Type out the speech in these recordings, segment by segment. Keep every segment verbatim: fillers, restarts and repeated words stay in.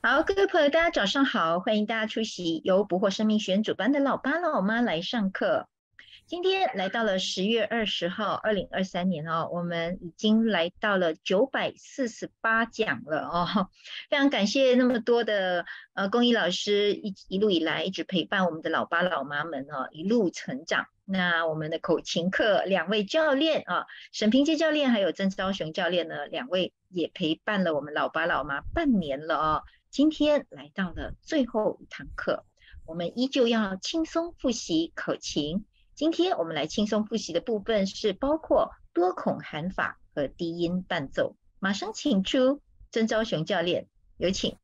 好，各位朋友，大家早上好，欢迎大家出席由捕获生命学院主办的老爸老妈来上课。今天来到了十月二十号，二零二三年哦，我们已经来到了九百四十八讲了哦，非常感谢那么多的呃公益老师一一路以来一直陪伴我们的老爸老妈们哦，一路成长。那我们的口琴课两位教练啊，沈平介教练还有曾昭雄教练呢，两位也陪伴了我们老爸老妈半年了哦。今天来到了最后一堂课，我们依旧要轻松复习口琴。今天我们来轻松复习的部分是包括多孔喊法和低音伴奏。马上请出曾昭雄教练，有请。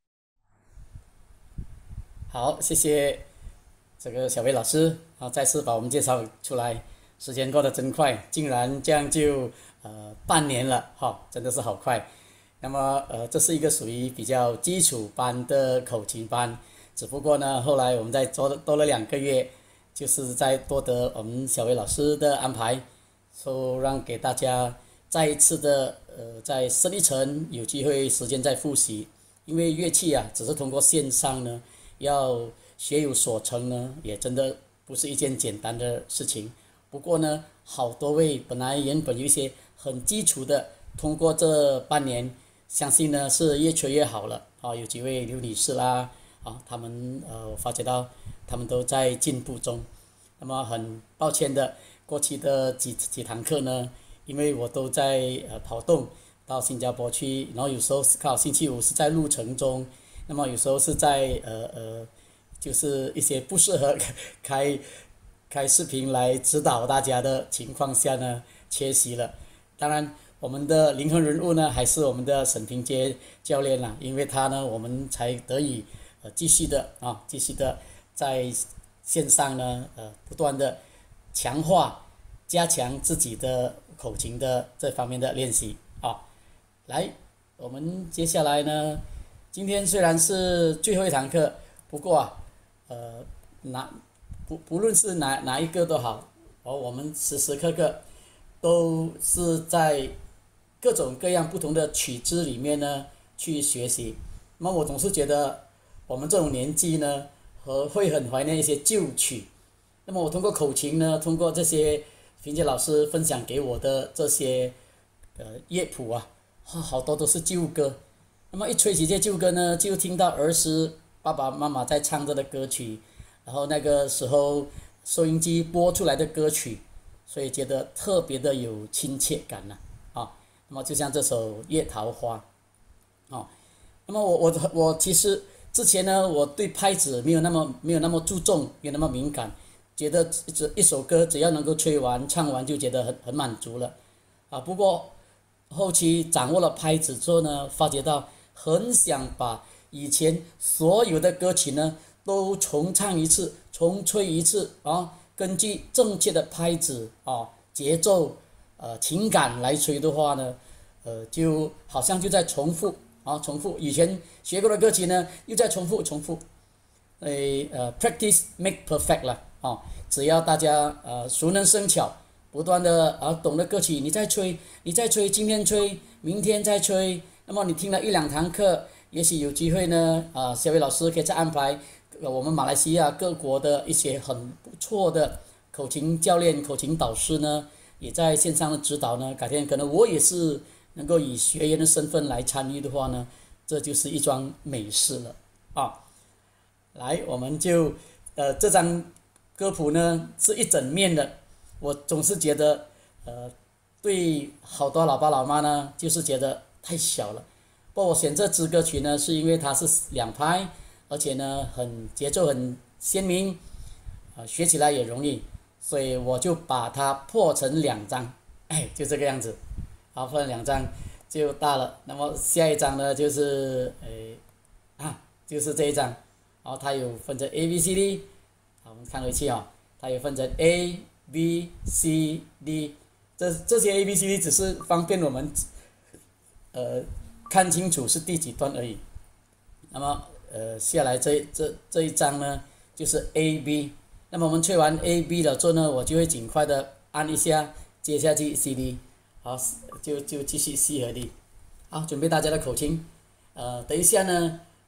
好，谢谢这个小薇老师啊，再次把我们介绍出来。时间过得真快，竟然这样就呃半年了哈，真的是好快。那么呃，这是一个属于比较基础班的口琴班，只不过呢，后来我们再多多了两个月，就是在多得我们小薇老师的安排，说让给大家再一次的呃在深一层有机会时间再复习，因为乐器啊，只是通过线上呢，要学有所成呢，也真的不是一件简单的事情。不过呢，好多位本来原本有一些很基础的，通过这半年。相信呢是越吹越好了啊！有几位刘女士啦啊，他们呃，我发觉到他们都在进步中。那么很抱歉的，过去的几几堂课呢，因为我都在呃跑动到新加坡去，然后有时候刚好星期五是在路程中，那么有时候是在呃呃，就是一些不适合开开视频来指导大家的情况下呢，缺席了。当然。我们的灵魂人物呢，还是我们的沈平街教练啦，因为他呢，我们才得以呃继续的啊，继续的在线上呢，呃，不断的强化、加强自己的口琴的这方面的练习啊。来，我们接下来呢，今天虽然是最后一堂课，不过啊，呃，哪不不论是哪哪一个都好，而我们时时刻刻都是在。各种各样不同的曲子里面呢去学习，那么我总是觉得我们这种年纪呢，和会很怀念一些旧曲。那么我通过口琴呢，通过这些萍姐老师分享给我的这些呃乐谱啊，好多都是旧歌。那么一吹起这旧歌呢，就听到儿时爸爸妈妈在唱着的歌曲，然后那个时候收音机播出来的歌曲，所以觉得特别的有亲切感呢、啊。啊那么就像这首《夜桃花》，哦，那么我我我其实之前呢，我对拍子没有那么没有那么注重，没有那么敏感，觉得只一首歌只要能够吹完唱完就觉得很很满足了，啊，不过后期掌握了拍子之后呢，发觉到很想把以前所有的歌曲呢都重唱一次，重吹一次啊，根据正确的拍子啊节奏。呃，情感来吹的话呢，呃，就好像就在重复啊，重复以前学过的歌曲呢，又在重复重复，呃呃，practice make perfect 了啊，只要大家呃熟能生巧，不断的啊懂得歌曲，你再吹，你再吹，今天吹，明天再吹，那么你听了一两堂课，也许有机会呢，啊，小伟老师可以再安排我们马来西亚各国的一些很不错的口琴教练、口琴导师呢。也在线上的指导呢，改天可能我也是能够以学员的身份来参与的话呢，这就是一桩美事了啊！来，我们就呃这张歌谱呢是一整面的，我总是觉得呃对好多老爸老妈呢就是觉得太小了。不过我选这支歌曲呢，是因为它是两拍，而且呢很节奏很鲜明，啊、呃、学起来也容易。所以我就把它破成两张，哎，就这个样子，好，破成两张就大了。那么下一张呢，就是呃啊，就是这一张，然后它有分成 A B C D， 好，我们看回去啊，它有分成 A B C D， 这这些 A B C D 只是方便我们呃看清楚是第几段而已。那么呃下来这这这一张呢，就是 A B。那么我们吹完 A B 了之后呢，我就会尽快的按一下，接下去 C D， 好，就就继续 C 和 D， 好，准备大家的口琴，呃，等一下呢，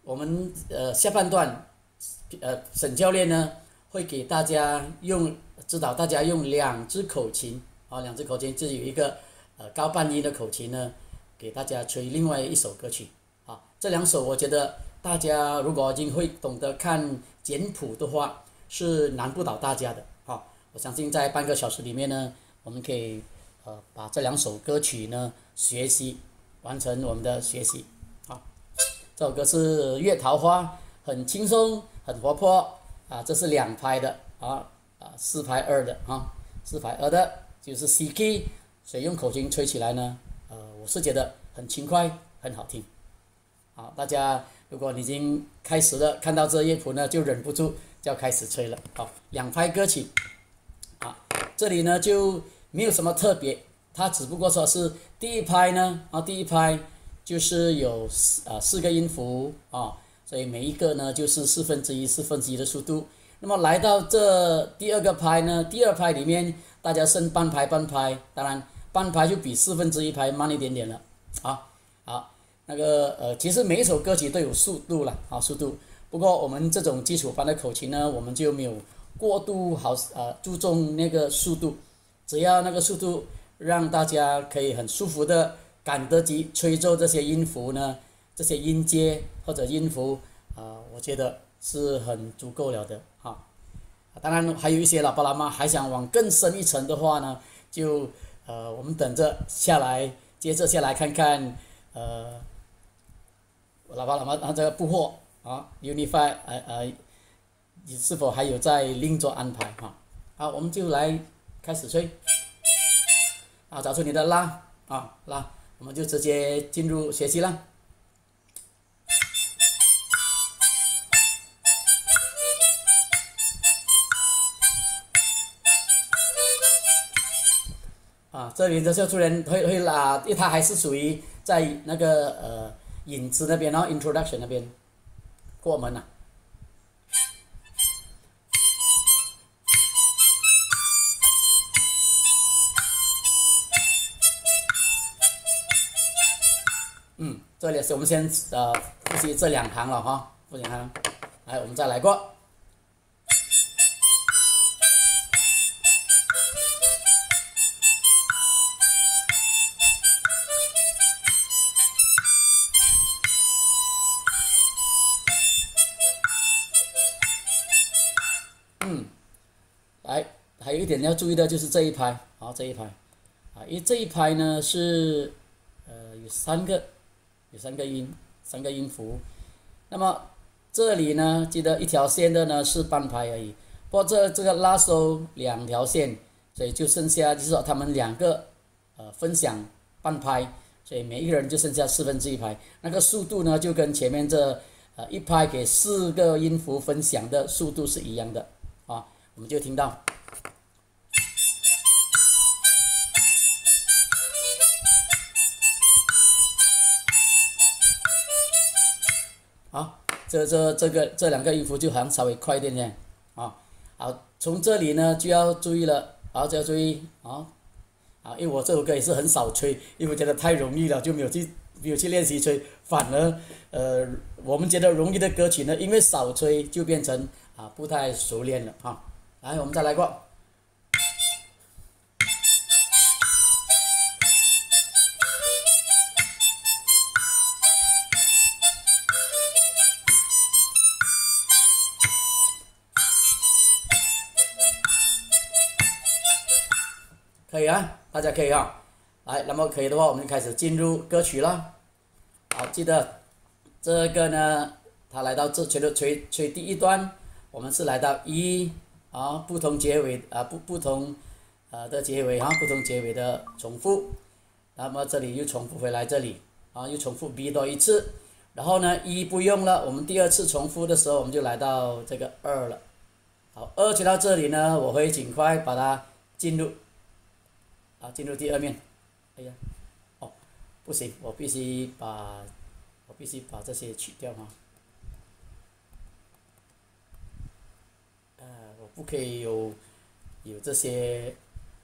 我们呃下半段，呃沈教练呢会给大家用指导大家用两只口琴啊，两只口琴就是有一个呃高半音的口琴呢，给大家吹另外一首歌曲啊。这两首我觉得大家如果已经会懂得看简谱的话，是难不倒大家的啊。我相信在半个小时里面呢，我们可以呃把这两首歌曲呢学习完成我们的学习啊。这首歌是月桃花，很轻松很活泼啊，这是两拍的啊啊四拍二的啊，四拍二的就是 C key， 所以用口琴吹起来呢，呃我是觉得很轻快很好听。好，大家如果你已经开始了，看到这乐谱呢，就忍不住就要开始吹了。好，两拍歌曲，啊，这里呢就没有什么特别，它只不过说是第一拍呢，啊，第一拍就是有四啊四个音符啊，所以每一个呢就是四分之一四分之一的速度。那么来到这第二个拍呢，第二拍里面大家升半拍半拍，当然半拍就比四分之一拍慢一点点了，啊，好。那个呃，其实每一首歌曲都有速度了啊，速度。不过我们这种基础班的口琴呢，我们就没有过度好呃注重那个速度，只要那个速度让大家可以很舒服的赶得及吹奏这些音符呢，这些音阶或者音符啊、呃，我觉得是很足够了的哈。当然还有一些老爸老妈还想往更深一层的话呢，就呃我们等着下来，接着下来看看呃。老爸老妈，这个布货啊 ，Unify， 呃呃，你是否还有在另做安排哈？好，我们就来开始吹。啊，找出你的拉啊拉，我们就直接进入学习啦。啊，这里的小主人会会拉，因为它还是属于在那个呃。引子那边，然后 introduction 那边过门了、啊。嗯，这里是我们先呃复习这两行了哈，复习行，来我们再来过。还有一点要注意的就是这一拍，好，这一拍，啊，因为这一拍呢是，呃，有三个，有三个音，三个音符，那么这里呢，记得一条线的呢是半拍而已，不过这这个拉收两条线，所以就剩下就是说他们两个，呃，分享半拍，所以每一个人就剩下四分之一拍，那个速度呢就跟前面这，呃，一拍给四个音符分享的速度是一样的，啊，我们就听到。好，这这这个这两个音符就好像稍微快一点点啊。好，从这里呢就要注意了，好，就要注意啊啊，因为我这首歌也是很少吹，因为我觉得太容易了，就没有去没有去练习吹。反而呃，我们觉得容易的歌曲呢，因为少吹就变成啊不太熟练了啊。来，我们再来过。可以啊，大家可以啊，来，那么可以的话，我们就开始进入歌曲了。好，记得这个呢，它来到这吹的吹吹第一段，我们是来到一啊，不同结尾啊，不不同呃的结尾啊，不同结尾的重复。那么这里又重复回来这里啊，又重复 B 多一次，然后呢一不用了，我们第二次重复的时候，我们就来到这个二了。好，二吹到这里呢，我会尽快把它进入。啊，进入第二面，哎呀，哦，不行，我必须把，我必须把这些取掉哈。呃，我不可以有，有这些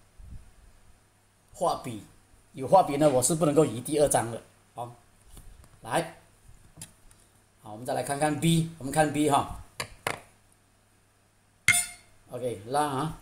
画笔，有画笔呢，我是不能够移第二张的，好，来， 好，我们再来看看 B， 我们看 B 哈。OK， 拉啊。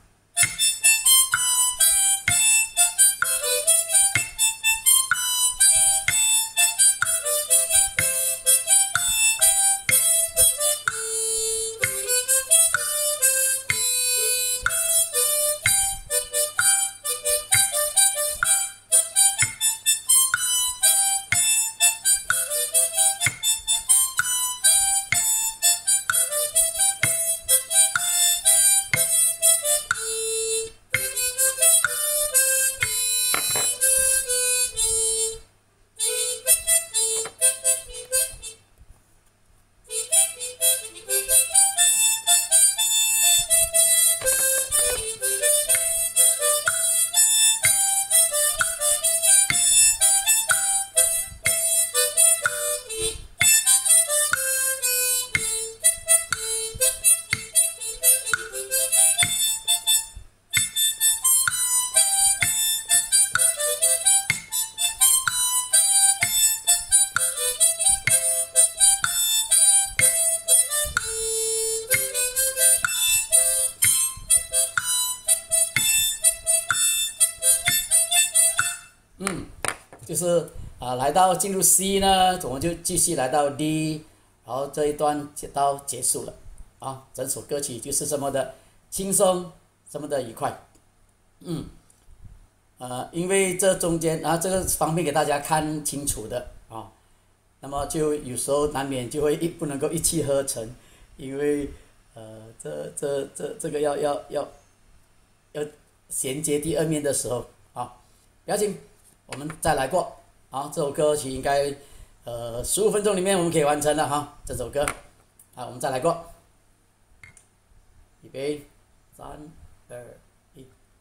嗯，就是啊、呃来到进入 C 呢，我们就继续来到 D， 然后这一段就到结束了啊。整首歌曲就是这么的轻松，这么的愉快。嗯，呃，因为这中间啊，这个方便给大家看清楚的啊，那么就有时候难免就会一不能够一气呵成，因为呃，这这这这个要要要要衔接第二面的时候啊，不要紧。我们再来过啊！这首歌曲应该呃十五分钟里面我们可以完成了哈。这首歌，好，我们再来过，预备，三二一。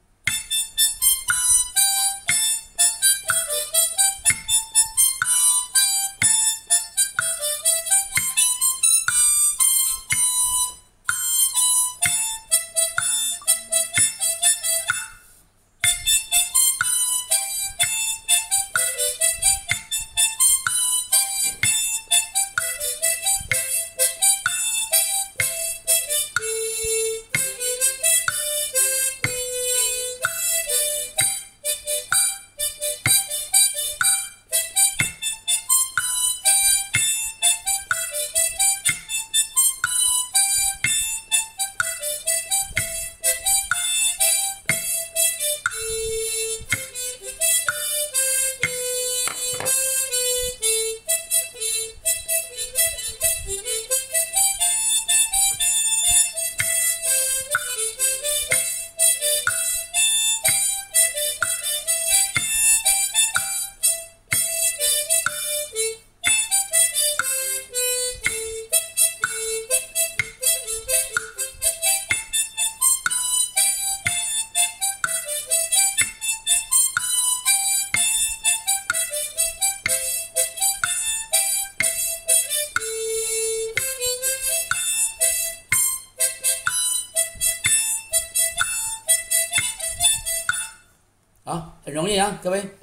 好，很容易啊，各位，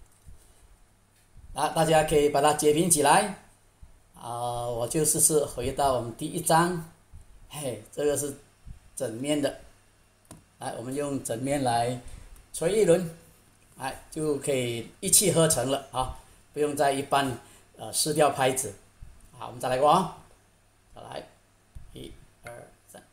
啊，大家可以把它截屏起来啊。我就试试回到我们第一章，嘿，这个是整面的，来，我们用整面来吹一轮，哎，就可以一气呵成了啊，不用再一半呃撕掉拍子。好，我们再来过啊，再来，一、二、三。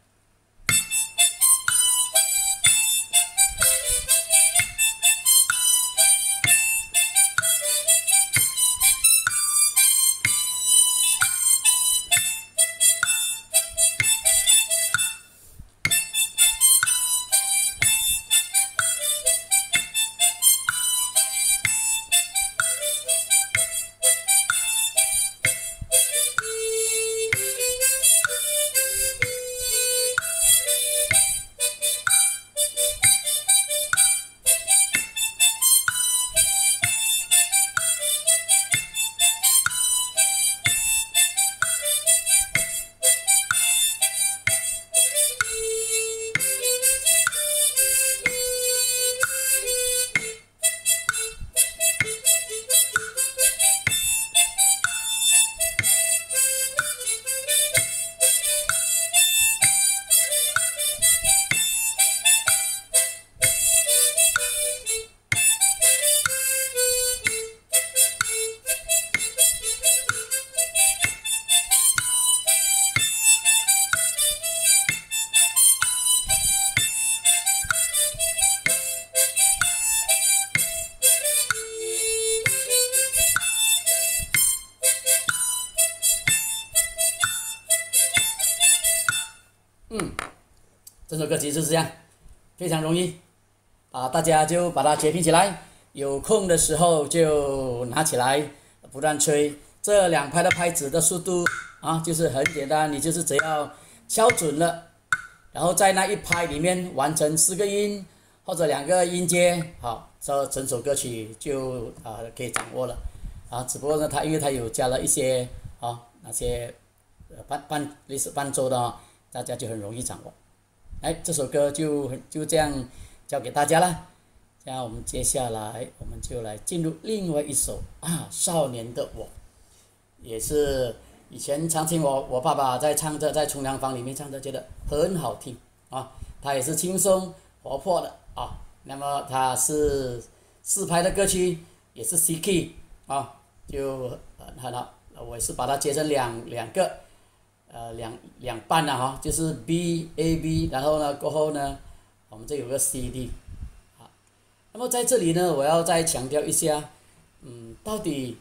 首歌曲就是这样，非常容易啊，大家就把它截屏起来，有空的时候就拿起来不断吹。这两拍的拍子的速度啊，就是很简单，你就是只要敲准了，然后在那一拍里面完成四个音或者两个音阶，好，这整首歌曲就啊可以掌握了啊。只不过呢，它因为它有加了一些啊那些呃伴伴类似伴奏的啊，大家就很容易掌握。哎，这首歌就就这样交给大家了。这样我们接下来我们就来进入另外一首啊，少年的我，也是以前常听我我爸爸在唱着，在冲凉房里面唱着，觉得很好听啊。他也是轻松活泼的啊。那么他是四拍的歌曲，也是 C key 啊，就很好。我也是把它切成两两个。呃，两两半了哈，就是 B A B， 然后呢过后呢，我们这有个 C D， 啊，那么在这里呢，我要再强调一下，嗯，到底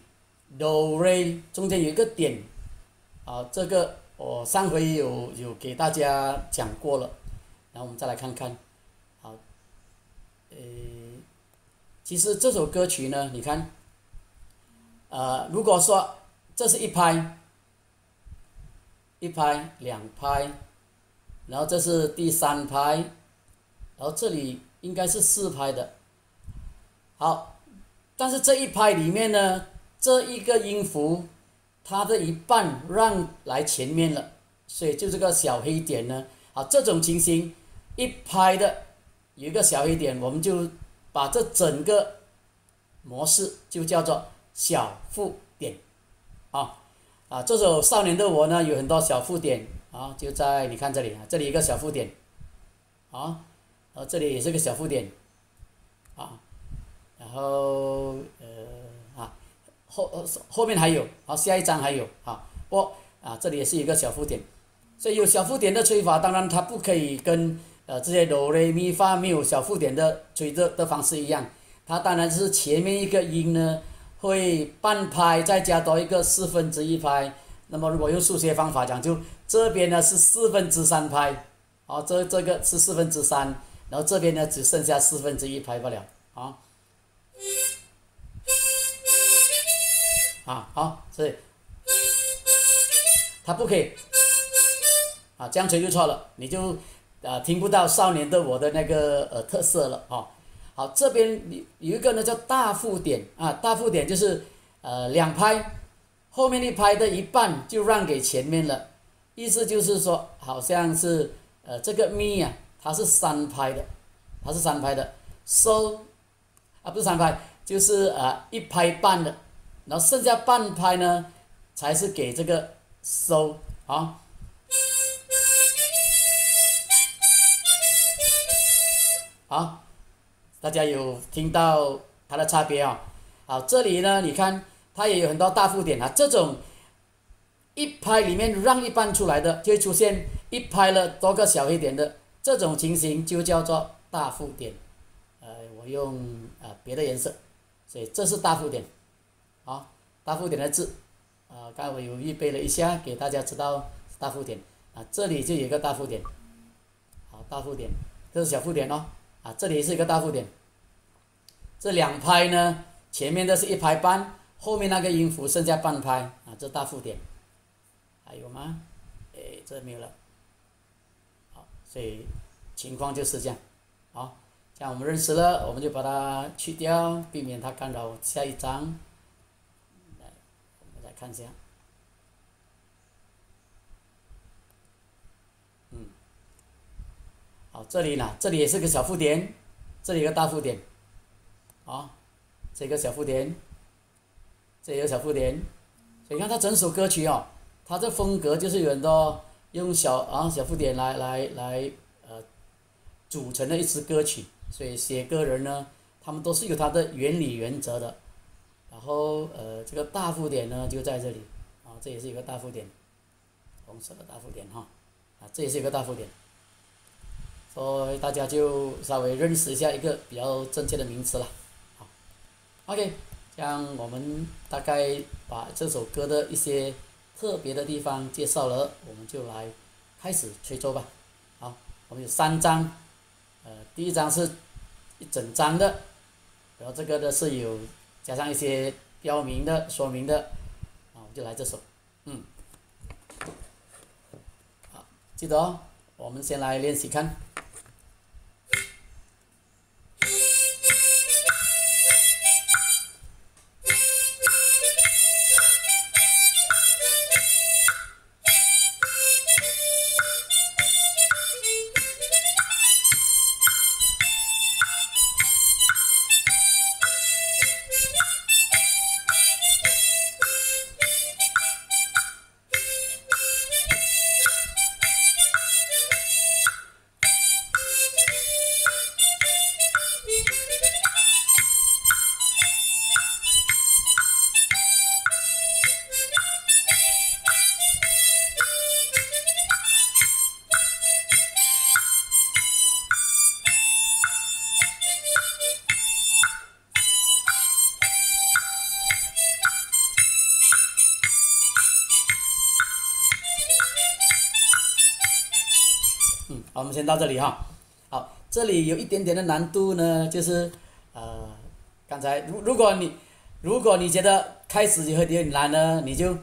Do Re 中间有一个点，啊，这个我上回有有给大家讲过了，然后我们再来看看，好，呃，其实这首歌曲呢，你看，呃，如果说这是一拍。一拍两拍，然后这是第三拍，然后这里应该是四拍的。好，但是这一拍里面呢，这一个音符它的一半让来前面了，所以就这个小黑点呢，好，这种情形一拍的有一个小黑点，我们就把这整个模式就叫做小附点啊。啊，这首《少年的我》呢，有很多小附点啊，就在你看这里啊，这里一个小附点，啊，然后这里也是个小附点，啊，然后呃啊后后面还有，啊下一章还有啊，不啊这里也是一个小附点，所以有小附点的吹法，当然它不可以跟呃这些哆来咪发没有小附点的吹的的方式一样，它当然是前面一个音呢。会半拍再加多一个四分之一拍，那么如果用数学方法讲，就这边呢是四分之三拍，好，这这个是四分之三，然后这边呢只剩下四分之一拍不了，啊，啊好，所以它不可以，啊这样吹就错了，你就啊听不到少年的我的那个呃特色了啊。好，这边有一个呢叫大附点啊，大附点就是呃两拍，后面一拍的一半就让给前面了，意思就是说好像是呃这个咪啊，它是三拍的，它是三拍的，收啊不是三拍，就是呃一拍半的，然后剩下半拍呢才是给这个收啊。好。大家有听到它的差别啊？好，这里呢，你看它也有很多大附点啊。这种一拍里面让一半出来的，就会出现一拍了多个小黑点的这种情形，就叫做大附点。呃，我用呃别的颜色，所以这是大附点。好，大附点的字，啊、呃，刚才我有预备了一下，给大家知道大附点啊。这里就有一个大附点，好，大附点，这是小附点哦。啊，这里是一个大附点，这两拍呢，前面的是一拍半，后面那个音符剩下半拍啊，这大附点，还有吗？哎，这没有了，好，所以情况就是这样，好，这样我们认识了，我们就把它去掉，避免它干扰下一章。来，我们再看一下，嗯。好，这里呢，这里也是个小附点，这里有个大附点，啊，这个小附点，这里有个小附点，所以你看它整首歌曲哦，它这风格就是有很多用小啊小附点来来来呃组成的一支歌曲，所以写歌人呢，他们都是有它的原理原则的，然后呃这个大附点呢就在这里，啊这也是一个大附点，红色的大附点哈，啊这也是一个大附点。所以大家就稍微认识一下一个比较正确的名词了，好 ，OK， 这样我们大概把这首歌的一些特别的地方介绍了，我们就来开始吹奏吧，好。 我们有三章，呃，第一章是一整章的，然后这个呢是有加上一些标明的、说明的，啊，我们就来这首，嗯，好，记得哦，我们先来练习看。嗯，好，我们先到这里哈。好，这里有一点点的难度呢，就是呃，刚才如如果你如果你觉得开始有点难呢，你就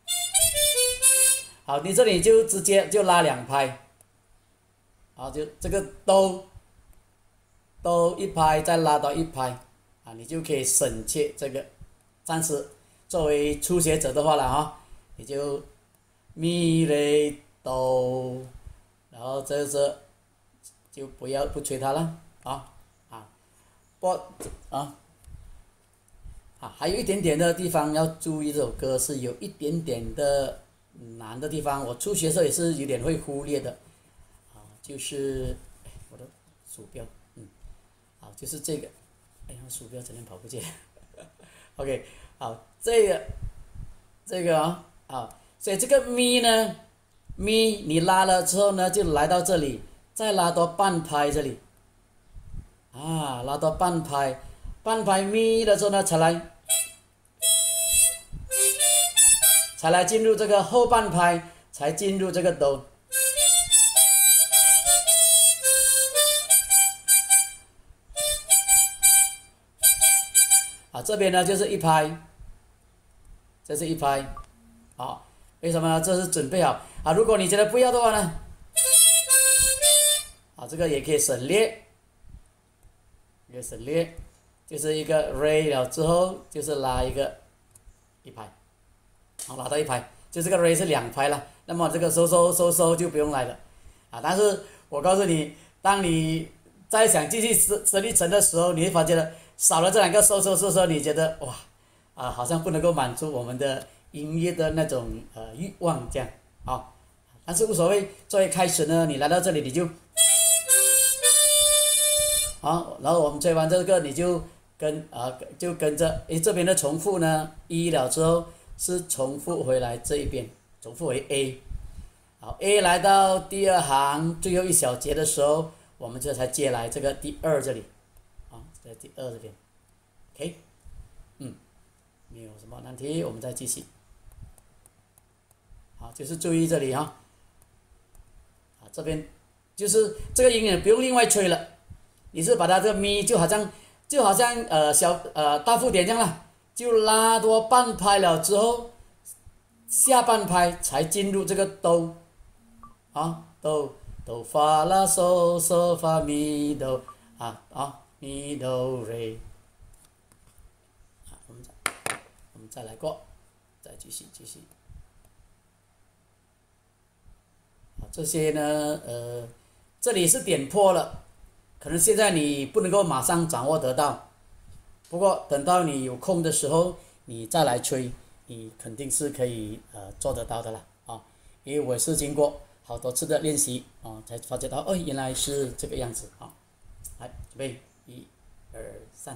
好，你这里就直接就拉两拍，好，就这个哆哆一拍，再拉到一拍，啊，你就可以省去这个。暂时作为初学者的话了哈，你就咪来哆。然后这是就不要不吹它了啊啊，不啊啊，还有一点点的地方要注意，这首歌是有一点点的难的地方，我初学的时候也是有点会忽略的啊，就是我的鼠标，嗯，好，就是这个，哎呀，鼠标怎么跑不见？OK， 好，这个这个啊，啊，所以这个咪呢。咪你拉了之后呢，就来到这里，再拉到半拍这里，啊，拉到半拍，半拍咪的时候呢，才来，才来进入这个后半拍，才进入这个哆。啊，这边呢就是一拍，这是一拍，好，为什么呢？这是准备好。啊，如果你觉得不要的话呢，啊，这个也可以省略，一个省略，就是一个 re 了之后，就是拉一个一拍，好，拉到一拍，就这个 re 是两拍了，那么这个收收收收就不用来了，啊，但是我告诉你，当你再想继续升升一层的时候，你会发觉少了这两个收收收收，你觉得哇，啊，好像不能够满足我们的音乐的那种呃欲望这样，啊。但是无所谓，作为开始呢，你来到这里你就，好，然后我们吹完这个你就跟啊就跟着，诶这边的重复呢，一了之后是重复回来这一边，重复为 A， 好 A 来到第二行最后一小节的时候，我们这才接来这个第二这里，啊，在第二这边 ，OK， 嗯，没有什么难题，我们再继续，好，就是注意这里哈。这边就是这个音也不用另外吹了，你是把它这个咪就好像就好像呃小呃大附点这样了，就拉多半拍了之后，下半拍才进入这个哆，啊哆哆发啦嗦嗦发咪哆啊啊咪哆瑞，啊我们再我们再来过，再继续继续。这些呢，呃，这里是点破了，可能现在你不能够马上掌握得到，不过等到你有空的时候，你再来吹，你肯定是可以呃做得到的啦啊，因为我是经过好多次的练习啊，才发觉到哦，原来是这个样子啊，来准备一、二、三。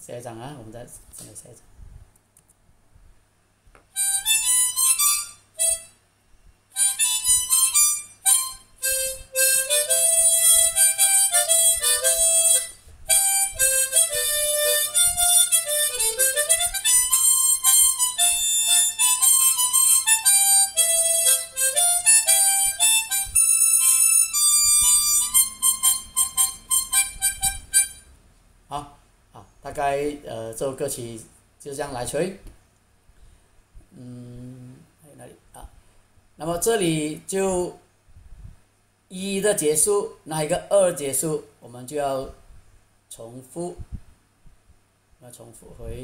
下一张啊，我们再再来下一张。好，好，大概呃这首歌曲就这样来吹。嗯，还有哪里啊？那么这里就一的结束，那一个二结束，我们就要重复，要重复回。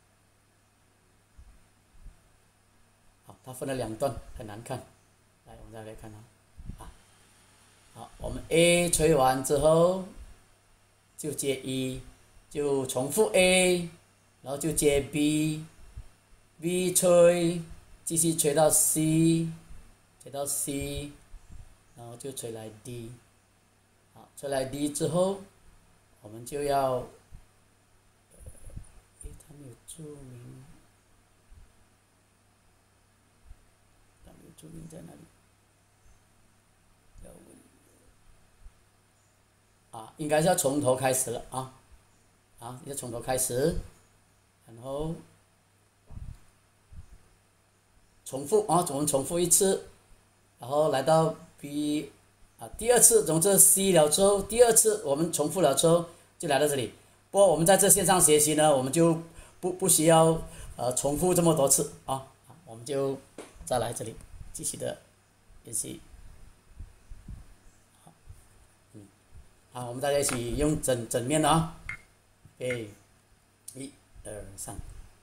好，它分了两段，很难看。来，我们再来看啊。啊，好，我们 A 吹完之后就接一。就重复 A， 然后就接 B，B 吹，继续吹到 C， 吹到 C， 然后就吹来 D， 好，吹来 D 之后，我们就要，呃，诶，它没有注明，它没有注明在哪里？要问，啊，应该是要从头开始了啊。啊，要从头开始，然后重复啊，我们重复一次，然后来到 B 啊，第二次从这 C 了之后，第二次我们重复了之后就来到这里。不过我们在这线上学习呢，我们就不不需要呃重复这么多次啊，我们就再来这里继续的练习。好，嗯，好，我们大家一起用整整面的啊。OK， 一、二、三。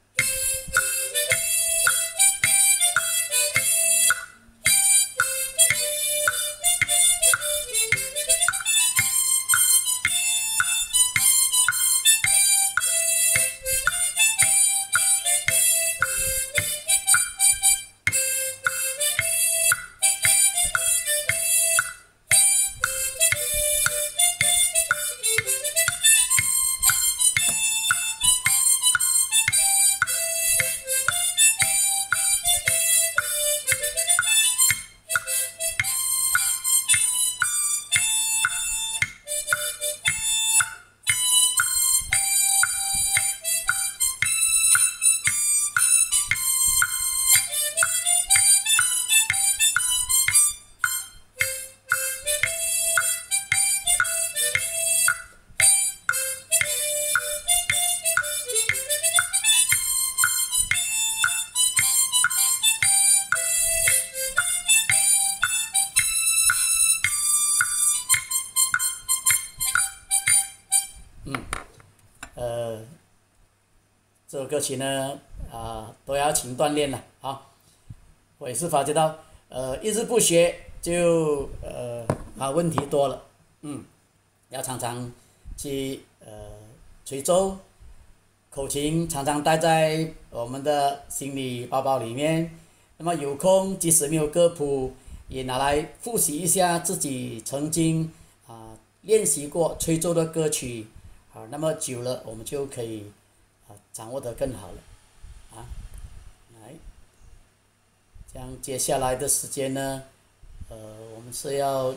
呃，这首歌曲呢，啊、都要勤锻炼了啊。我也是发觉到，呃，一直不学就呃啊问题多了，嗯，要常常去呃吹奏，口琴常常带在我们的行李包包里面。那么有空，即使没有歌谱，也拿来复习一下自己曾经啊、练习过吹奏的歌曲。好，那么久了，我们就可以啊掌握得更好了，啊，来，这样接下来的时间呢，呃，我们是要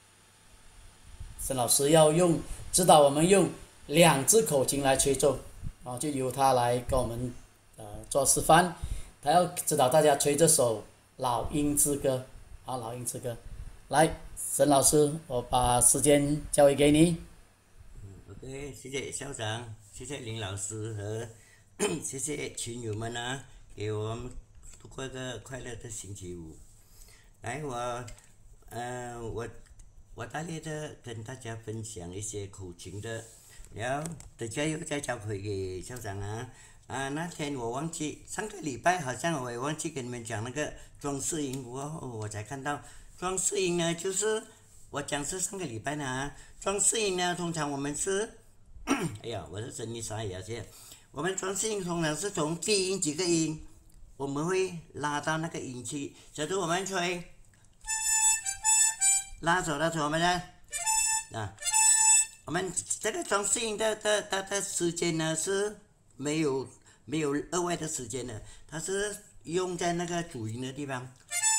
沈老师要用指导我们用两只口琴来吹奏，然后就由他来跟我们呃做示范，他要指导大家吹这首《老鹰之歌》，好，《老鹰之歌》，来，沈老师，我把时间交给你。 OK，谢谢校长，谢谢林老师和谢谢群友们啊，给我们度过一个快乐的星期五。来，我，呃，我我大力的跟大家分享一些口琴的，然后等下又再交回给校长啊。啊，那天我忘记，上个礼拜好像我也忘记跟你们讲那个装饰音，我我才看到装饰音呢，就是我讲是上个礼拜呢。装饰音呢，通常我们是，哎呀，我的声音沙哑些。我们装饰音通常是从低音几个音，我们会拉到那个音区。假如我们吹，拉走拉走我们呢，啊， 我们这个装饰音的的的的时间呢是没有没有额外的时间的，它是用在那个主音的地方。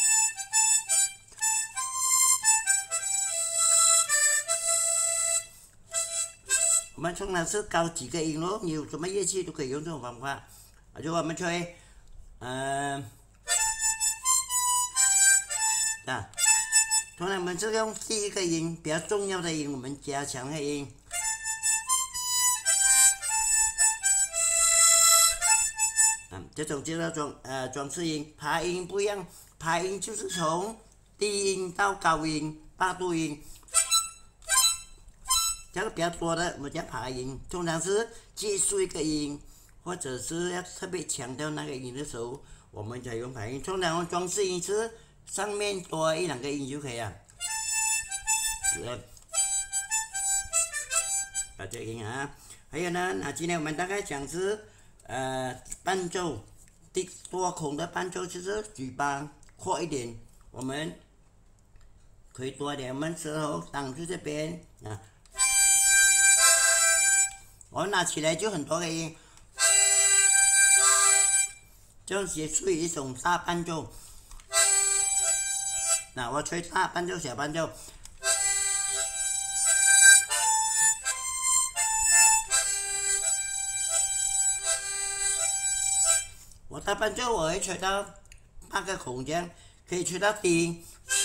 我们通常是高几个音咯，你有什么乐器都可以用这种方法。如果我们吹，嗯、呃，啊，通常我们是用第一个音比较重要的音，我们加强的音。嗯，这种叫做装呃装饰音，爬音不一样，爬音就是从低音到高音、八度音。这个比较多的，我们叫爬音，通常是结束一个音，或者是要特别强调那个音的时候，我们才用爬音。通常装饰音是上面多一两个音就可以了。啊，这个音啊，还有呢，那今天我们大概讲是呃伴奏，第多孔的伴奏就是嘴巴扩一点，我们可以多一点，我们舌头挡住这边啊。我拿起来就很多个音，这也属于一种大伴奏。那我吹大伴奏、小伴奏。我大伴奏我会吹到八个孔这样，可以吹到低音。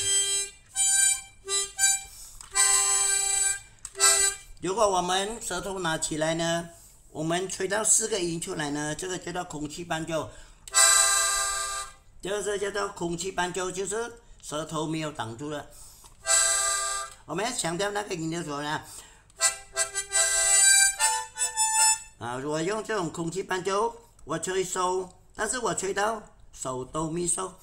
如果我们舌头拿起来呢，我们吹到四个音出来呢，这个叫做空气伴奏。这个叫做空气伴奏，就是舌头没有挡住了。我们要强调那个音的时候呢，啊，我用这种空气伴奏，我吹收，但是我吹到手哆咪嗦。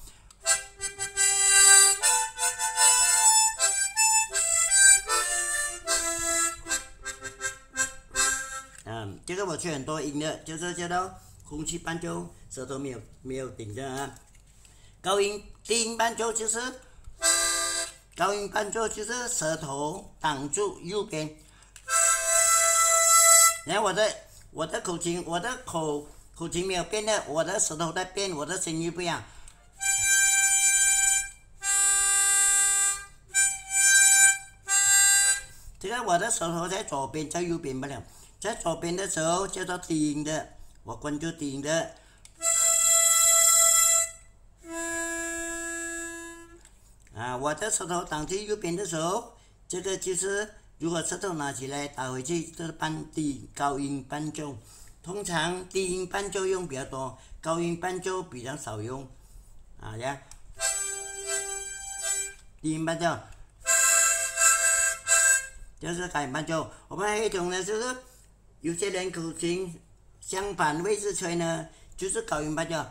嗯，这个我吹很多音的，就是叫做空气伴奏，舌头没有没有顶着啊。高音低音伴奏就是高音伴奏就是舌头挡住右边。然后我的我的口型，我的口口型没有变的，我的舌头在变，我的声音不一样。这个我的舌头在左边，在右边不了。在左边的时候叫做低音的，我关注低音的。啊，我的舌头挡住右边的时候，这个就是如果舌头拿起来打回去，就是伴低高音伴奏。通常低音伴奏用比较多，高音伴奏比较少用。啊呀，低音伴奏就是高音伴奏。我们还有一种呢，就是有些人口型相反位置吹呢，就是高音伴奏，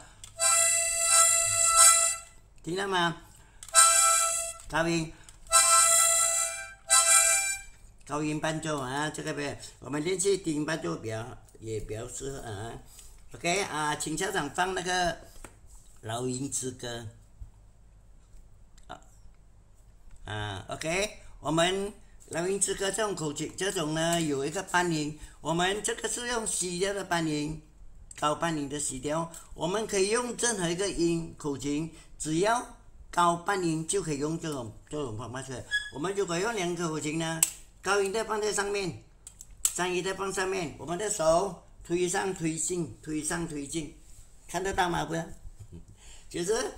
听到吗？高音，高音伴奏啊，这个呗，我们练习低音伴奏比较也比较适合啊。OK 啊，请校长放那个《老鹰之歌》啊啊 ，OK， 我们《老鹰之歌》这种口型，这种呢有一个半音，我们这个是用西调的半音，高半音的西调，我们可以用任何一个音口型，只要高半音就可以用这种这种方法出来。我们如果用两个口型呢，高音的放在上面，上音的放上面，我们的手推上推进，推上推进，看得到吗？不要，就是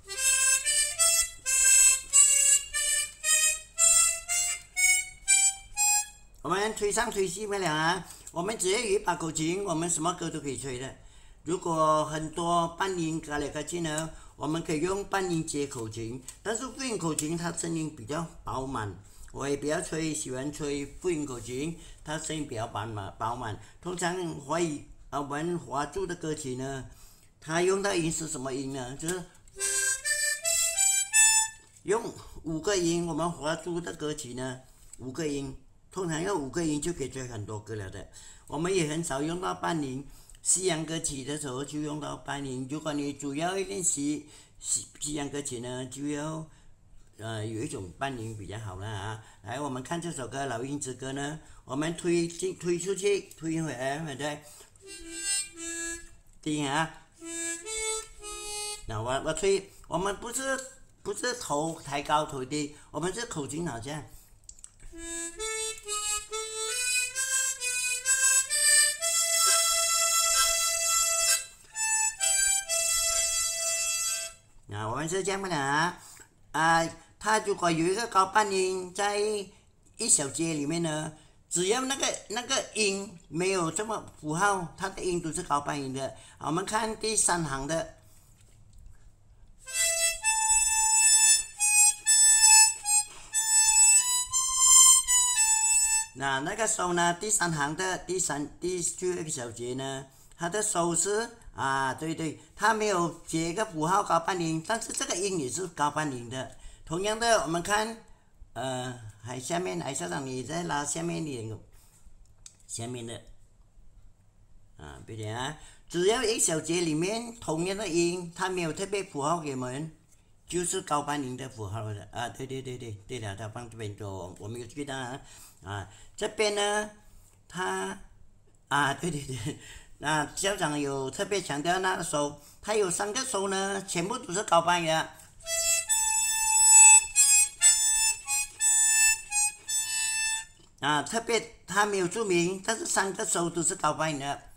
我们推上推进不了啊。我们只要有一把口琴，我们什么歌都可以吹的。如果很多半音嘎来嘎去呢，我们可以用半音接口琴，但是复音口琴它声音比较饱满，我也比较吹喜欢吹复音口琴，它声音比较饱满饱满。通常华语啊，我们华族的歌曲呢，它用到音是什么音呢？就是用五个音，我们华族的歌曲呢，五个音，通常用五个音就可以吹很多歌了的。我们也很少用到半音。西洋歌曲的时候就用到半音，如果你主要练习西西洋歌曲呢，就要呃有一种伴音比较好了啊。来，我们看这首歌《老鹰之歌》呢，我们推进推出去，推回来，对不对？听啊，那我我推，我们不是不是头抬高头低，我们是口型好像。啊，我们是这样的啊，啊，它如果有一个高半音在一小节里面呢，只要那个那个音没有这么符号，它的音都是高半音的。我们看第三行的，那那个手呢，第三行的第三第最后一个小节呢，它的手是啊，对对，它没有写一个符号高半音，但是这个音也是高半音的。同样的，我们看，呃，还下面，还校长你再拉下面一点，下面的，啊，别点啊，只要一小节里面同样的音，它没有特别符号给我们，就是高半音的符号了啊，对对对对对了，它放这边做，我们有注意到啊，啊，这边呢，它，啊，对对对。那校长有特别强调那个手，它有三个手呢，全部都是高半音的。啊，特别他没有注明，但是三个手都是高半音的。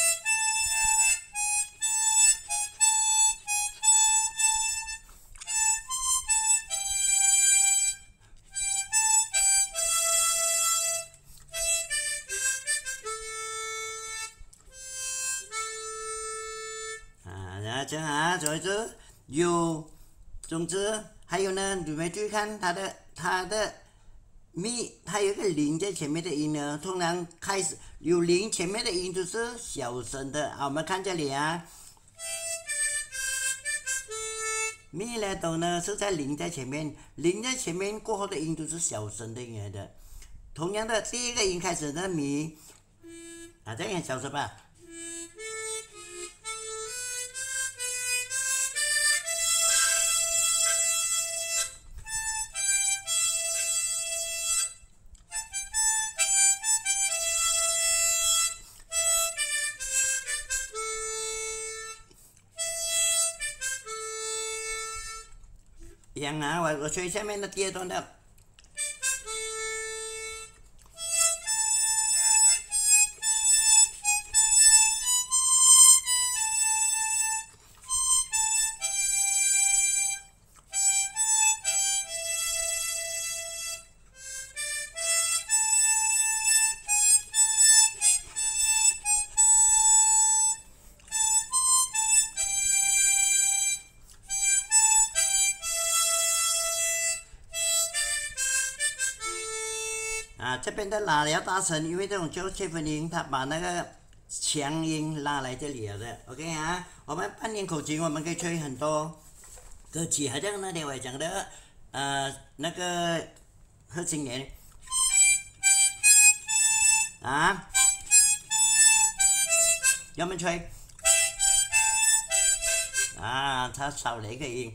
这样啊，所以说有，总之还有呢，你们注意看它的它的咪，它有一个零在前面的音呢，通常开始有零前面的音都是小声的啊。我们看这里啊，咪来哆呢是在零在前面，零在前面过后的音都是小声的音来的。同样的，第一个音开始的咪，啊，这样小声吧。一样啊，我我吹下面的第二段的。啊，这边的拉要大声，因为这种叫切分音，它把那个强音拉来这里了的。OK 啊，我们半音口琴，我们可以吹很多歌曲，好像那天我讲的，呃，那个贺新年啊，要么吹啊，它少了一个音。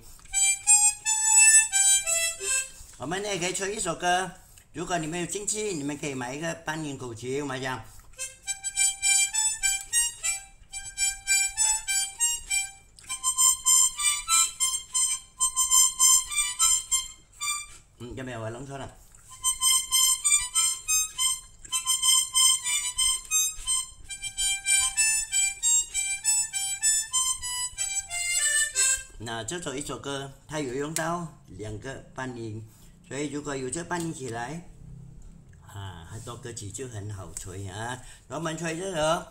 我们也可以吹一首歌。如果你们有兴趣，你们可以买一个半音口琴，我们讲。嗯，有没有我弄错了？那这首一首歌，它有用到两个半音。所以如果有这半音起来，啊，很多歌曲就很好吹啊。我们吹这首，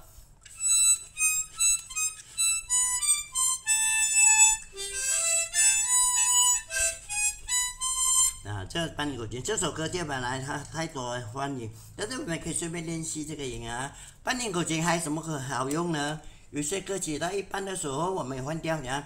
啊，这半音口琴这首歌就本来它太多半音，但是我们可以顺便练习这个音啊。半音口琴还有什么可好用呢？有些歌曲到一半的时候，我们也换调呀。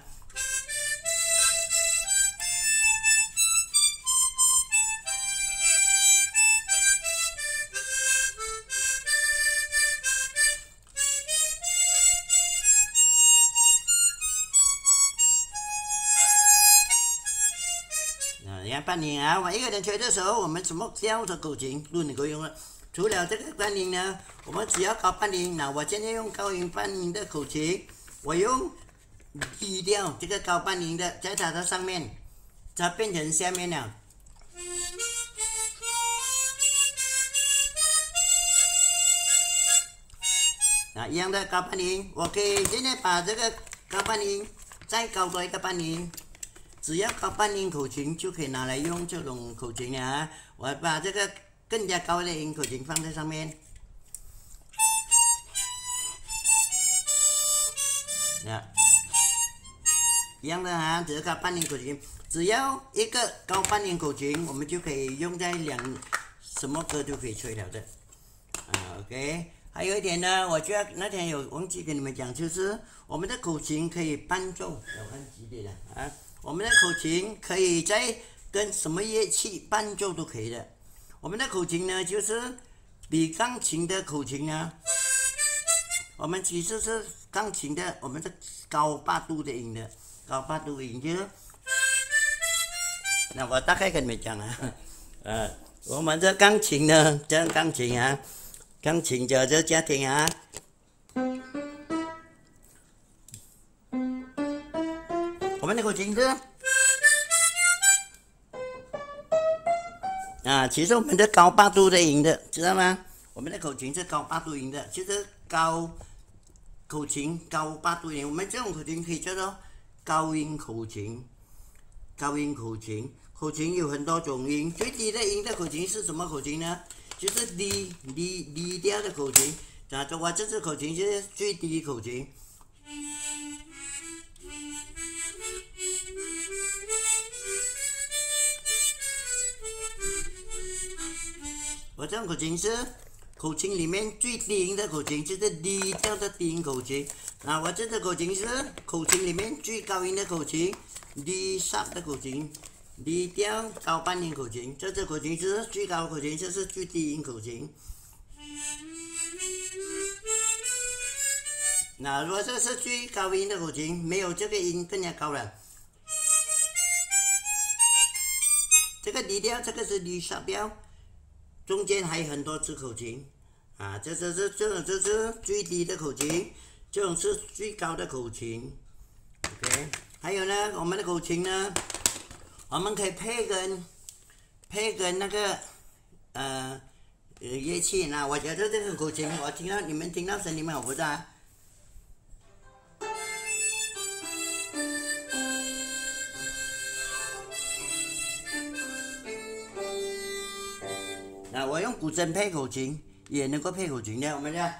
看半音啊，我一个人吹的时候，我们什么调的口琴都能够用了。除了这个半音呢，我们只要高半音。那我现在用高音半音的口琴，我用低调这个高半音的在它的上面，它变成下面了。啊，一样的高半音，我可以现在把这个高半音再高多一个半音，只要高半音口琴就可以拿来用这种口琴了啊！我把这个更加高的音口琴放在上面，啊，一样的啊，只是高半音口琴，只要一个高半音口琴，我们就可以用在两什么歌都可以吹了的，啊 ，OK。还有一点呢，我就要那天有忘记跟你们讲，就是我们的口琴可以伴奏，我看几点了啊？我们的口琴可以在跟什么乐器伴奏都可以的。我们的口琴呢，就是比钢琴的口琴呢，我们其实是钢琴的，我们是高八度的音的，高八度的音就是，那我大概跟你们讲啊，呃，我们的钢琴呢，这样钢琴啊。钢琴叫这家庭啊，我们的口琴是啊，其实我们的高八度的音的，知道吗？我们的口琴是高八度音的，就是高口琴高八度音。我们这种口琴可以叫做高音口琴，高音口琴。口琴有很多种音，最低的音的口琴是什么口琴呢？就是低低低调的口琴，啊，我这支口琴是最低口琴。我这种口琴是口琴里面最低音的口琴，就是低调的低音口琴。啊，我这支口琴是口琴里面最高音的口琴，低上的口琴。低调高半音口琴，这支口琴是最高口琴，这是最低音口琴。那如果这是最高音的口琴，没有这个音更加高了。这个低调，这个是低上调，中间还有很多支口琴啊，这这这这种这是最低的口琴，这种是最高的口琴。OK， 还有呢，我们的口琴呢。我们可以配跟配跟那个呃乐器，那我觉得这个口琴，我听到你们听到声音没有？我不知道、啊。那我用古筝配口琴也能够配口琴的，我们看。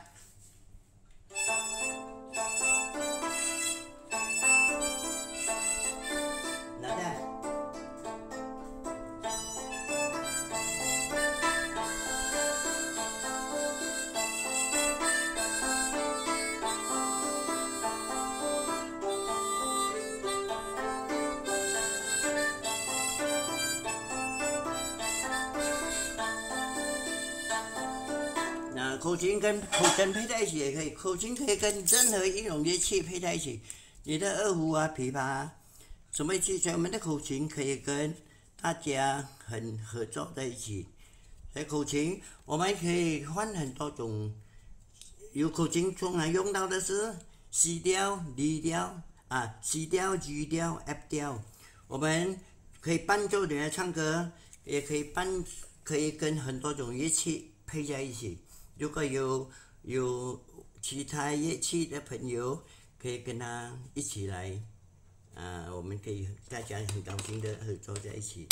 口琴跟口筝配在一起也可以，口琴可以跟任何一种乐器配在一起，你的二胡啊、琵琶啊，什么乐器，所以我们的口琴可以跟大家很合作在一起。所以口琴我们可以换很多种，有口琴通常用到的是 C 调、D 调啊 ，C 调、G 调、F 调，我们可以伴奏人家唱歌，也可以伴，可以跟很多种乐器配在一起。如果有有其他乐器的朋友，可以跟他一起来，啊，我们可以大家很高兴的合作在一起。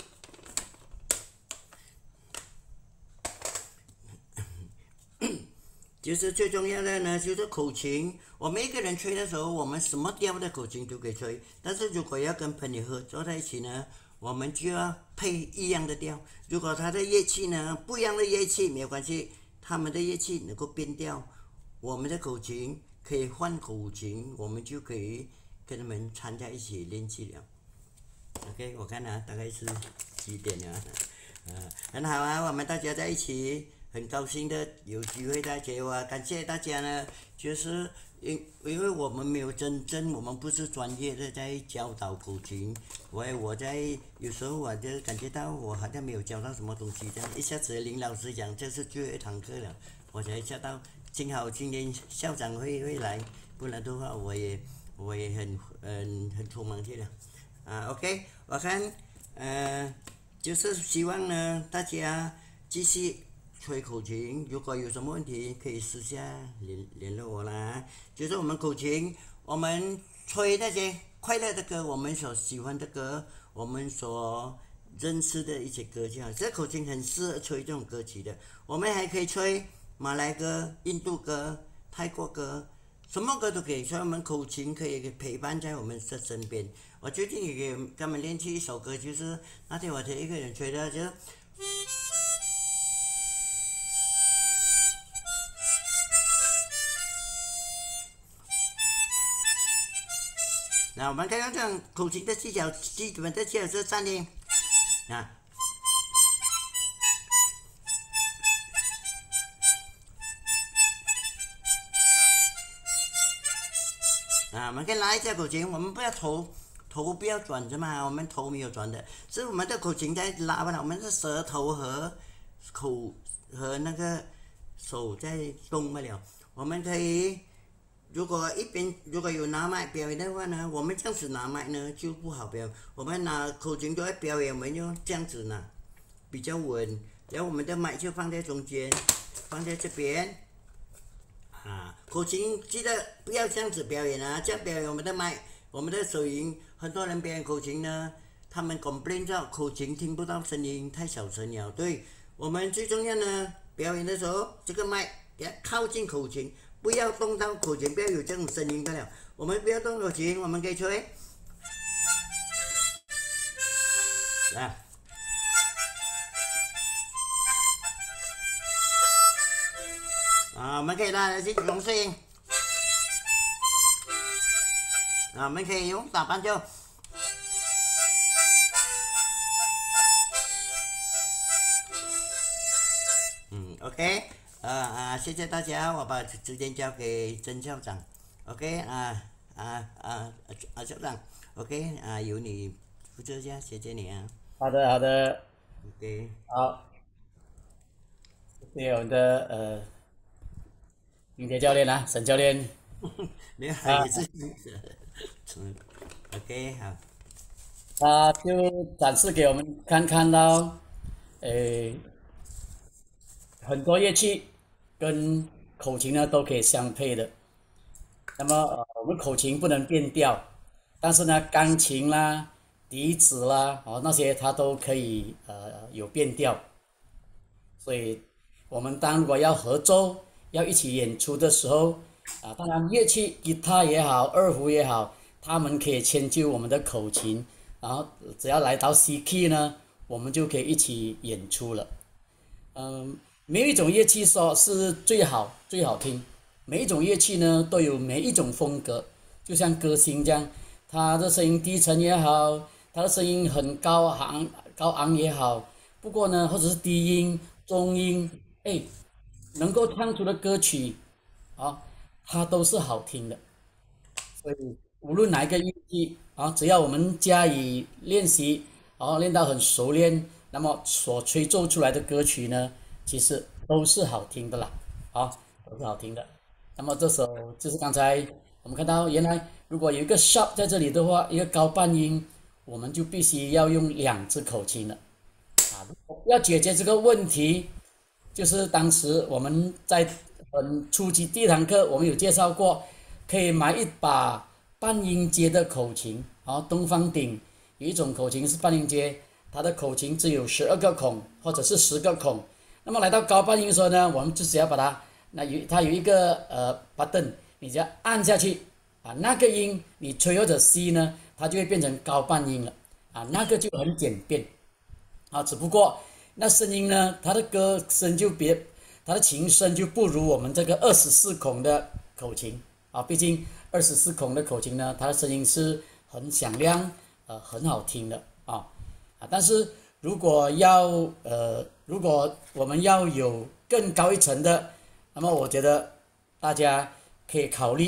就是最重要的呢，就是口琴。我们一个人吹的时候，我们什么调的口琴都可以吹。但是如果要跟朋友合作在一起呢，我们就要配一样的调。如果他的乐器呢不一样的乐器没有关系。他们的乐器能够变调，我们的口琴可以换口琴，我们就可以跟他们掺在一起练习了。OK， 我看啊，大概是几点了？呃，很好啊，我们大家在一起，很高兴的有机会大家，我感谢大家呢，就是因因为我们没有真正，我们不是专业的在教导口琴，我我在有时候我就感觉到我好像没有教到什么东西，这样一下子林老师讲这是最后一堂课了，我才想到幸好今年校长会会来，不然的话我也我也很很很匆忙去了。啊 ，OK， 我看呃就是希望呢大家继续吹口琴，如果有什么问题可以私下联联络我啦。就是我们口琴，我们吹那些快乐的歌，我们所喜欢的歌，我们所认识的一些歌曲啊，这口琴很适合吹这种歌曲的。我们还可以吹马来歌、印度歌、泰国歌，什么歌都可以。所以我们口琴可以陪伴在我们的身边。我最近也给他们练起一首歌，就是那天我听一个人吹的，就。那我们看看这种口琴的技巧，基本的技巧是三点啊。啊，我们可以拉一下口琴，我们不要头头不要转着嘛，我们头没有转的，是我们的口琴在拉不了，我们的舌头和口和那个手在动不了，我们可以。如果一边如果有拿麦表演的话呢，我们这样子拿麦呢就不好表演。我们拿口琴都在表演，我们就这样子拿，比较稳。然后我们的麦就放在中间，放在这边。啊，口琴记得不要这样子表演啊，这样表演我们的麦，我们的手音。很多人表演口琴呢，他们 complain 到口琴听不到声音，太小声了。对，我们最重要呢，表演的时候这个麦要靠近口琴。不要动到口琴，不要有这种声音的了。我们不要动口琴，我们可以吹。啊，啊，我们可以拉这种声音。啊，我们可以用打伴奏。嗯 ，OK。啊啊！谢谢大家，我把时间交给曾校长。OK 啊啊啊啊校长 ，OK 啊，由你负责一下，谢谢你啊。 好的好的。 OK。 好，谢谢我们的呃，明杰教练啊，沈教练。 没有，也是。嗯 ，OK 好。 他就展示给我们看看到，诶，很多乐器跟口琴呢都可以相配的。那么呃，我们口琴不能变调，但是呢，钢琴啦、笛子啦，哦那些它都可以呃有变调。所以，我们当如果要合奏、要一起演出的时候，啊，当然乐器，吉他也好，二胡也好，他们可以迁就我们的口琴，然后只要来到 C key 呢，我们就可以一起演出了。嗯，没有一种乐器说是最好最好听，每一种乐器呢都有每一种风格，就像歌星这样，他的声音低沉也好，他的声音很高昂高昂也好，不过呢，或者是低音、中音，哎，能够唱出的歌曲，啊，它都是好听的。所以无论哪一个乐器啊，只要我们加以练习，然后练到很熟练，那么所吹奏出来的歌曲呢，其实都是好听的啦，啊，都是好听的。那么这首就是刚才我们看到，原来如果有一个 sharp 在这里的话，一个高半音，我们就必须要用两只口琴了。啊，要解决这个问题，就是当时我们在很初级第一堂课，我们有介绍过，可以买一把半音阶的口琴。啊，东方鼎有一种口琴是半音阶，它的口琴只有十二个孔或者是十个孔。那么来到高半音的时候呢，我们就只要把它，那有它有一个呃 button， 你只要按下去，啊，那个音你吹或者吸呢，它就会变成高半音了。啊，那个就很简便。啊，只不过那声音呢，它的歌声就别，它的琴声就不如我们这个二十四孔的口琴啊。毕竟二十四孔的口琴呢，它的声音是很响亮，呃，很好听的啊啊。但是如果要呃，如果我们要有更高一层的，那么我觉得大家可以考虑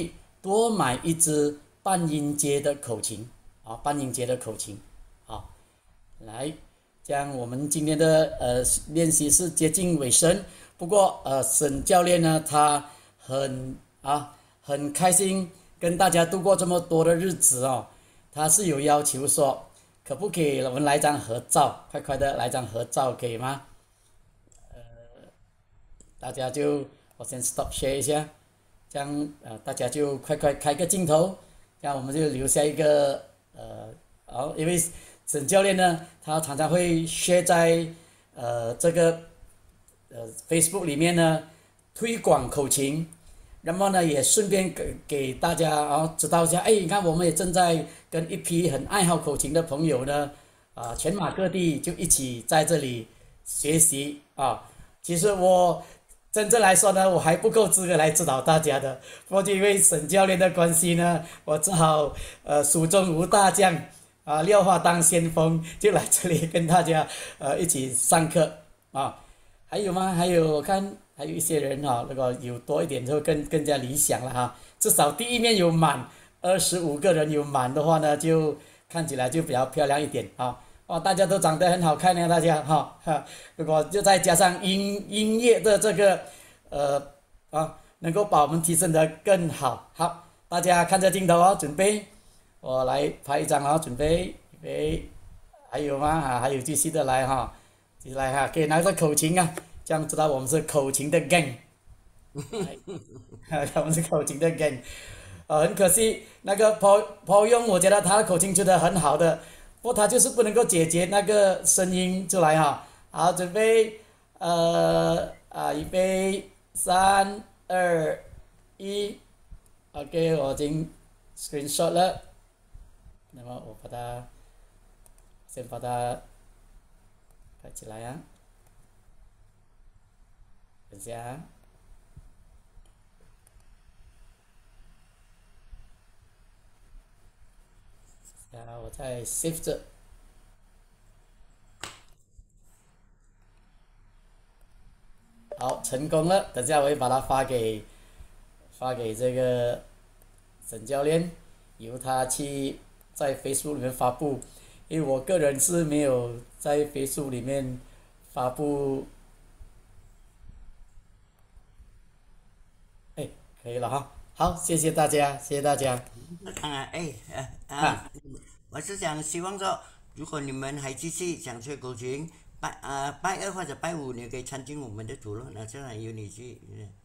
多买一支半音阶的口琴啊，半音阶的口琴啊，来，这样我们今天的呃练习是接近尾声，不过呃沈教练呢，他很啊很开心跟大家度过这么多的日子哦，他是有要求说，可不可以我们来张合照，快快的来张合照，可以吗？呃，大家就我先 stop share 一下，这样呃大家就快快开个镜头，这样我们就留下一个呃，好，因为沈教练呢，他常常会 share 在呃这个呃 Facebook 里面呢推广口琴。那么呢，也顺便给给大家啊知道一下，哎，你看我们也正在跟一批很爱好口琴的朋友呢，啊，全马各地就一起在这里学习啊。其实我真正来说呢，我还不够资格来指导大家的，不过就因为沈教练的关系呢，我只好呃蜀中无大将啊，廖化当先锋，就来这里跟大家呃一起上课啊。还有吗？还有我看。还有一些人哈、哦，如果有多一点就更更加理想了哈。至少第一面有满二十五个人有满的话呢，就看起来就比较漂亮一点啊。哇，大家都长得很好看呢，大家哈、哈。如果就再加上音音乐的这个呃啊，能够把我们提升得更好。好，大家看着镜头哦，准备，我来拍一张哦，准备，准备，还有吗？啊，还有继续的来哈，继续来哈，可以拿着口琴啊。这样知道我们是口琴的 gang， 我们是口琴的 gang， 呃，很可惜那个朴朴用，我觉得他的口琴吹得很好的，不过他就是不能够解决那个声音出来哈。好，准备，呃啊，预备，三二一 ，OK， 我已经 screenshot 了，那么我把它先把它开起来啊。等一下，然后我再 save 着。好，成功了。等下我会把它发给发给这个沈教练，由他去在 Facebook 里面发布。因为我个人是没有在 Facebook 里面发布。哎，可以了哈。好，谢谢大家，谢谢大家。 当然，哎，呃啊，我是想希望说，如果你们还继续想吹口琴，拜啊拜二或者拜五，你可以参进我们的组了，那这样由你去。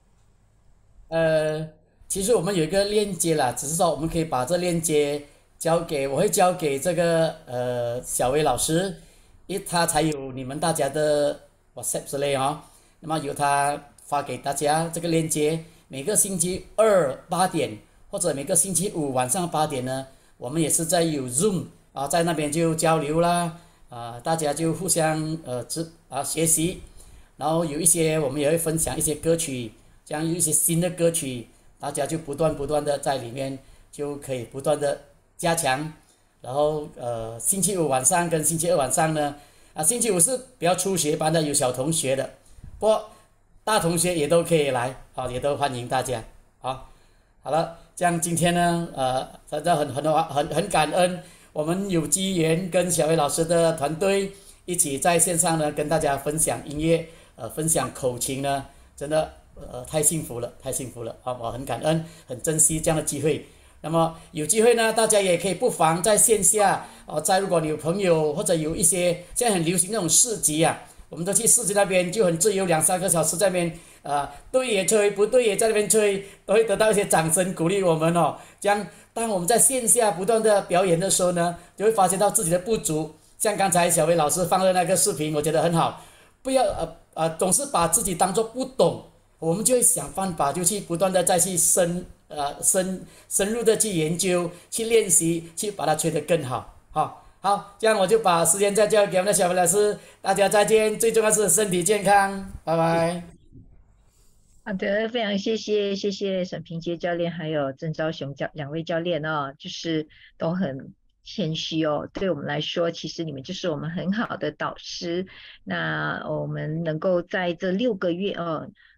呃，其实我们有一个链接啦，只是说我们可以把这链接交给，我会交给这个呃小薇老师，因为他才有你们大家的 WhatsApp 之类哦，那么由他发给大家这个链接，每个星期二八点或者每个星期五晚上八点呢，我们也是在有 Zoom 啊，在那边就交流啦，啊，大家就互相呃知啊学习，然后有一些我们也会分享一些歌曲。这样有一些新的歌曲，大家就不断不断的在里面就可以不断的加强，然后呃星期五晚上跟星期二晚上呢，啊星期五是比较初学班的，有小同学的，不过大同学也都可以来啊，也都欢迎大家啊。好了，这样今天呢，呃，真的很很很很感恩，我们有机缘跟小薇老师的团队一起在线上呢跟大家分享音乐，呃，分享口琴呢，真的。呃，太幸福了，太幸福了啊！我很感恩，很珍惜这样的机会。那么有机会呢，大家也可以不妨在线下哦，在如果你有朋友或者有一些现在很流行那种市集啊，我们都去市集那边就很自由，两三个小时在那边啊、呃，对也吹，不对也在那边吹，都会得到一些掌声鼓励我们哦。这样，当我们在线下不断的表演的时候呢，就会发现到自己的不足。像刚才小薇老师放的那个视频，我觉得很好，不要呃呃总是把自己当作不懂。我们就会想办法，就去不断的再去深呃深深入的去研究、去练习，去把它吹得更好。好，好，这样我就把时间再交给我们的小薇老师，大家再见，最重要是身体健康，拜拜。 好的，非常谢谢谢谢沈平杰教练还有郑昭雄教两位教练哦，就是都很谦虚哦，对我们来说，其实你们就是我们很好的导师。那我们能够在这六个月哦。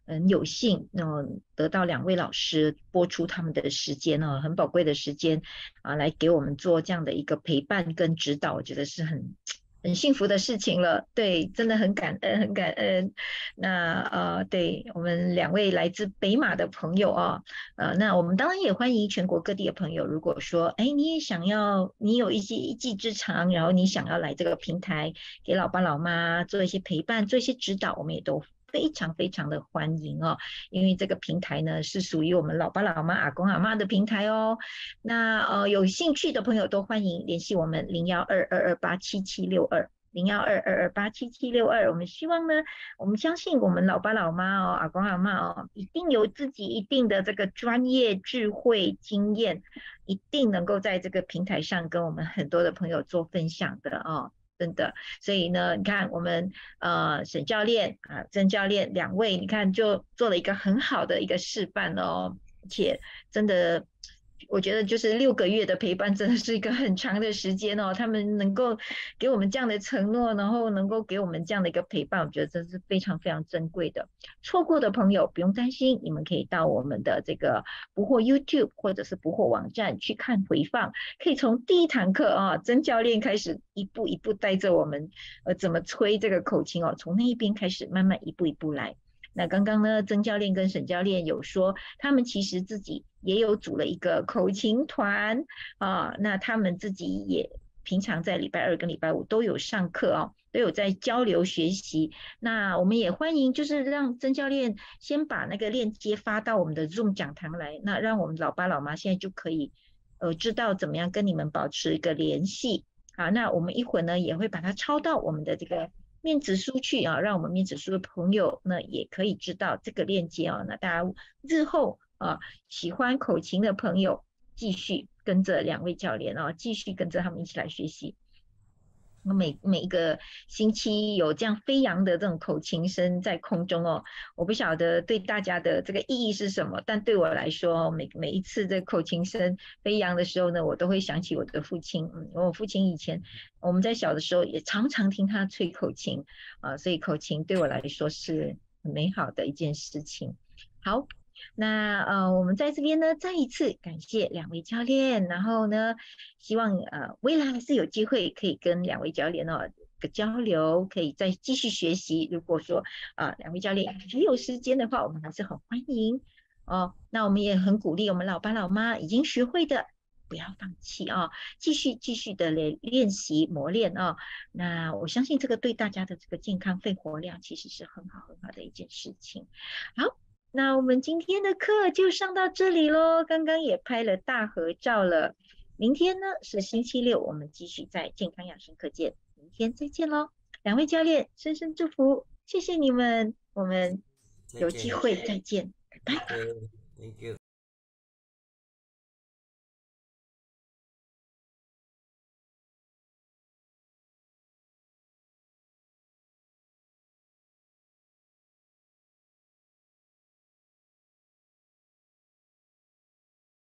很有幸，嗯，得到两位老师播出他们的时间哦，很宝贵的时间啊，来给我们做这样的一个陪伴跟指导，我觉得是很很幸福的事情了。对，真的很感恩，很感恩。那呃，对我们两位来自北马的朋友啊，呃，那我们当然也欢迎全国各地的朋友。如果说，哎，你也想要，你有一些一技之长，然后你想要来这个平台给老爸老妈做一些陪伴，做一些指导，我们也都非常非常的欢迎哦。因为这个平台呢是属于我们老爸老妈、阿公阿妈的平台哦。那呃有兴趣的朋友都欢迎联系我们零幺二二二八七七六二。零幺二二二八七七六二，我们希望呢，我们相信我们老爸老妈哦，阿公阿嬷哦，一定有自己一定的这个专业智慧经验，一定能够在这个平台上跟我们很多的朋友做分享的哦。真的，所以呢，你看我们呃沈教练啊、曾教练两位，你看就做了一个很好的一个示范哦，而且真的。我觉得就是六个月的陪伴真的是一个很长的时间哦，他们能够给我们这样的承诺，然后能够给我们这样的一个陪伴，我觉得这是非常非常珍贵的。错过的朋友不用担心，你们可以到我们的这个不惑 YouTube 或者是不惑网站去看回放，可以从第一堂课啊，曾教练开始一步一步带着我们呃怎么吹这个口琴哦，从那一边开始慢慢一步一步来。那刚刚呢，曾教练跟沈教练有说，他们其实自己也有组了一个口琴团啊，那他们自己也平常在礼拜二跟礼拜五都有上课哦，都有在交流学习。那我们也欢迎，就是让曾教练先把那个链接发到我们的 Zoom 讲堂来，那让我们老爸老妈现在就可以呃知道怎么样跟你们保持一个联系。好，那我们一会儿呢也会把它抄到我们的这个面子书去啊，让我们面子书的朋友呢也可以知道这个链接啊。那大家日后啊喜欢口琴的朋友，继续跟着两位教练啊，继续跟着他们一起来学习。每每一个星期有这样飞扬的这种口琴声在空中哦，我不晓得对大家的这个意义是什么，但对我来说，每每一次这口琴声飞扬的时候呢，我都会想起我的父亲。嗯，我父亲以前我们在小的时候也常常听他吹口琴啊、呃，所以口琴对我来说是很美好的一件事情。好。那呃，我们在这边呢，再一次感谢两位教练，然后呢，希望呃未来还是有机会可以跟两位教练哦个交流，可以再继续学习。如果说啊、呃、两位教练还有时间的话，我们还是很欢迎哦。那我们也很鼓励我们老爸老妈已经学会的。不要放弃啊、哦！继续继续的练练习磨练啊、哦！那我相信这个对大家的这个健康肺活量其实是很好很好的一件事情。好。那我们今天的课就上到这里咯，刚刚也拍了大合照了。明天呢是星期六，我们继续在健康养生课见。明天再见咯，两位教练深深祝福，谢谢你们，我们有机会再见，拜拜。 Okay, thank you.